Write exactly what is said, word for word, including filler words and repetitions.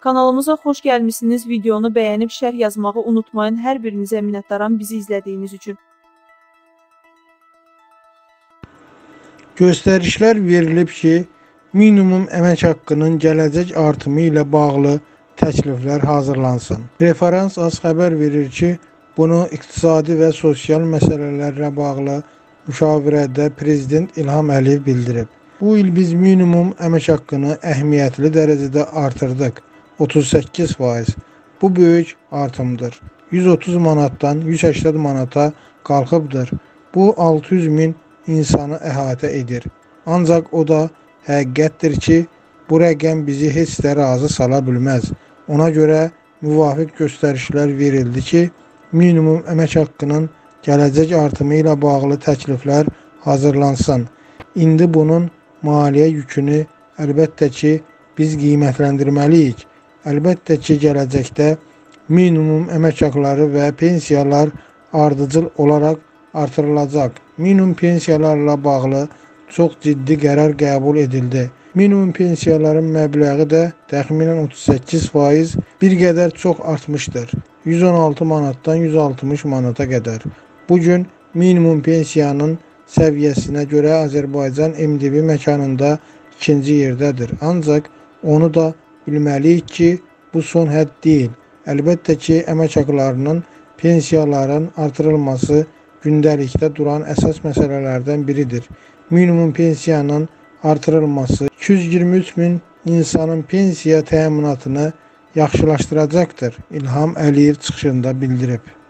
Kanalımıza xoş gəlmişsiniz. Videonu bəyənib şərh yazmağı unutmayın. Hər birinizə minnətdaram bizi izlədiyiniz üçün. Göstərişlər verilib ki, minimum əmək haqqının gələcək artımı ilə bağlı təkliflər hazırlansın. Referans az xəbər verir ki, bunu iqtisadi və sosial məsələlərlə bağlı müşavirədə Prezident İlham Əliyev bildirib. Bu il biz minimum əmək haqqını əhəmiyyətli dərəcədə artırdıq. otuz səkkiz faiz. Bu böyük artımdır. yüz otuz manatdan yüz səksən manata qalxıbdır. Bu altı yüz min insanı əhatə edir. Ancaq o da həqiqətdir ki, bu rəqəm bizi heç də razı sala bilməz. Ona görə müvafiq göstərişlər verildi ki, minimum əmək haqqının gələcək artımı ilə bağlı təkliflər hazırlansın. İndi bunun maliyyə yükünü əlbəttə ki, biz qiymətləndirməliyik. Əlbəttə ki, gələcəkdə minimum əmək haqqları və pensiyalar ardıcıl olaraq artırılacaq. Minimum pensiyalarla bağlı çox ciddi qərar qəbul edildi. Minimum pensiyaların məbləği də təxminən otuz səkkiz faiz bir qədər çox artmışdır. yüz on altı manatdan yüz altmış manata qədər. Bugün minimum pensiyanın səviyyəsinə görə Azərbaycan M D B məkanında ikinci yerdədir. Ancaq onu da bilməliyik ki, bu son hədd deyil. Əlbəttə ki, əmək haqqlarının, pensiyaların artırılması gündəlikdə duran əsas məsələlərdən biridir. Minimum pensiyanın artırılması iki yüz iyirmi üç min insanın pensiya təminatını yaxşılaşdıracaqdır. İlham Əliyev çıxışında bildirib.